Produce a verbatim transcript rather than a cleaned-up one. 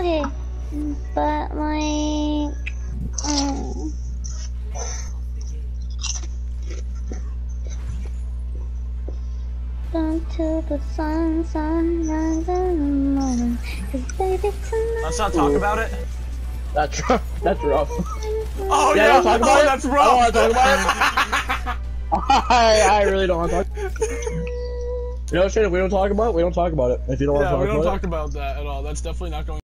Okay, but like, um, down to the sun, sunrise in the morning. 'Cause baby tonight. Let's not talk about it. That's rough. That's rough. Oh yeah, yeah, don't talk about oh, it. that's rough. I don't want to talk about it. I, I really don't want to talk. You know, shit, if we don't talk about it, we don't talk about it. If you don't want Yeah, to talk we don't about talk it. about that at all. That's definitely not going